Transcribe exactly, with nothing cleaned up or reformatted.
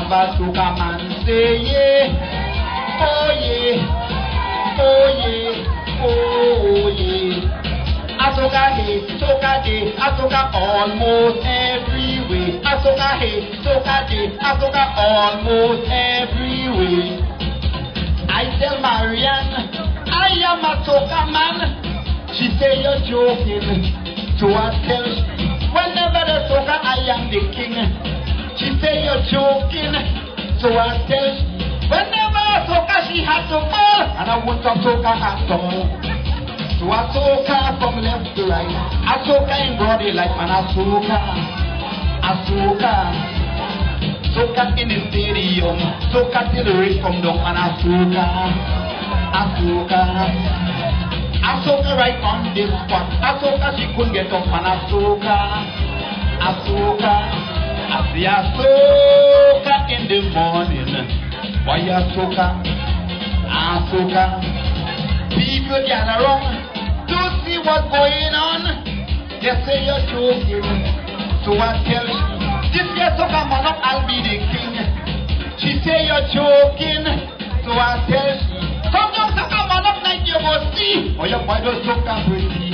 have a soca man say yeah, oh yeah, oh yeah, oh yeah. A soca hey, soca day, a soca almost every way. A soca hey, soca day, a soca almost every way. I tell Marianne, I am a soca man. She say you're joking. So I tell she, whenever the soca I am the king. She say you're joking. So I tell she, whenever a soca she has to fall, and I want a soca at all. So I soca from left to right, I soca in body like man, I soca, I soca, soca in the stadium, soca till the race come down, and I soca, I soca, I soca right on this spot, I soca she couldn't get up, and I soca, I soca, I see I soca in the morning, why I soca, I soca. People gather around to see what's going on. They say you're joking. So I tell you, this year soca man up, I'll be the king. She say you're joking. So I tell you, come down soca man up like you go see. Oh, your boy does soca pretty.